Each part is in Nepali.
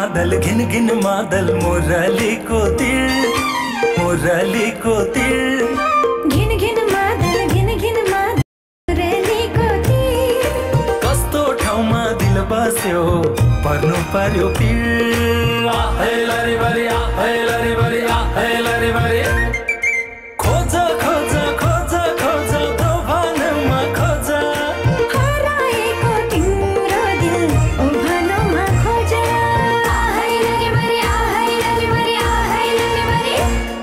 मादल घिन घिन मादल मुरलीको तिर मुरलीको तिर घिन घिन मादल मुरलीको तिर कस्तो ठाउँमा दिल बस्यो पर्नु पर्यो पिर हे लरी बरी हे लरी बरी हे लरी बरी खोज खोज खोज खोज दोभानमा खोज हराएको तिम्रो दिल उभानमा खोज हे लरी बरी हे लरी बरी हे लरी बरी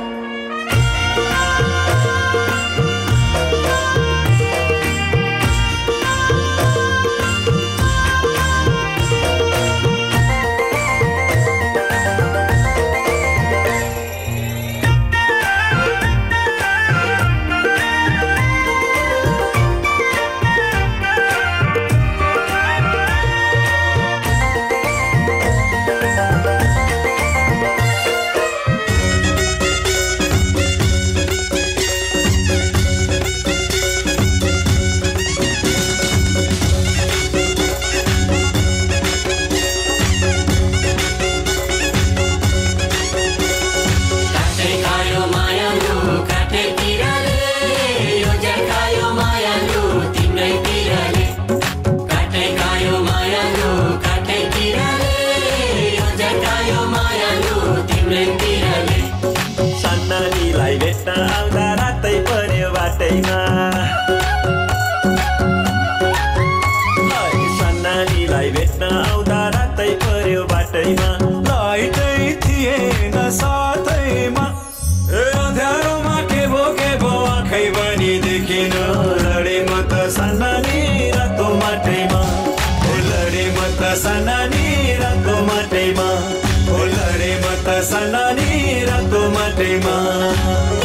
सन्नानीलाई भेट्न आउँदा रातै पर्यो बाटैमा सन्नानीलाई भेट्न आउँदा रातै पर्यो बाटैमा लाइटै थिएन साथैमा अँध्यारोमा के भो आँखै पनि देखिन लडे म त सन्नानी रातो माटैमा लडे म त सन्नानी रातो माटैमा लडे म त सन्नानी रातो माटैमा